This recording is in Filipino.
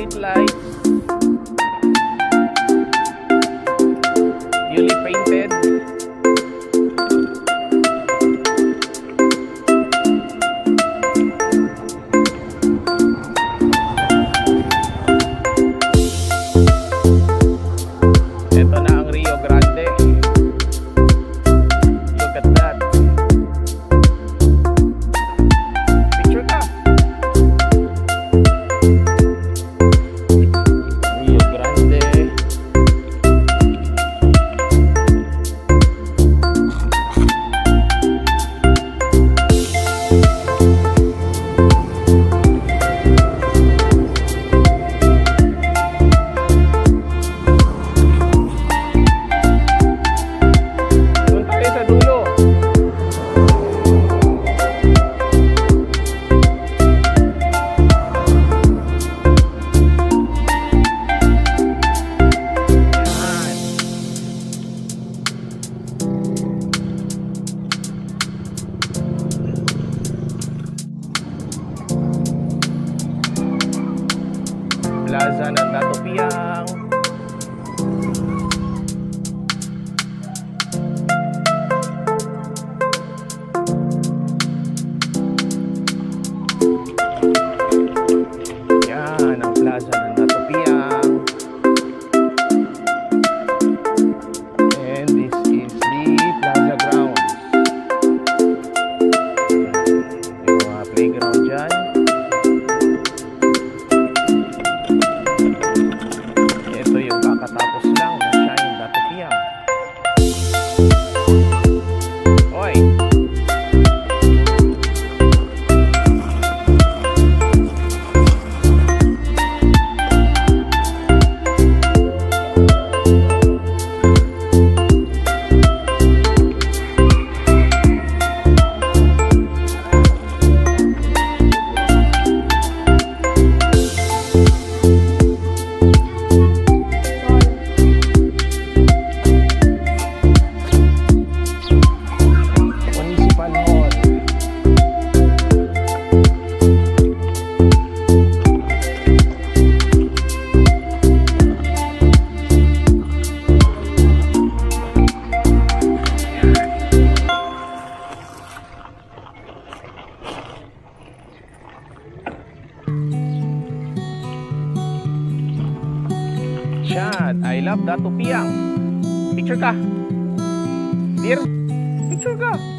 street lights, newly painted. Ito na ang Rio Grande. Look at that. Picture ka. Rio Grande. Plaza ng Dato Piang. Yan ang Plaza ng Dato Piang. And this is the Plaza Grounds. Yung mga playground dyan. Ito yung kakatapos lang na Shine Dato Piang. Oy! Shad, I love Dato Piang. Picture ka. Dear, picture ka.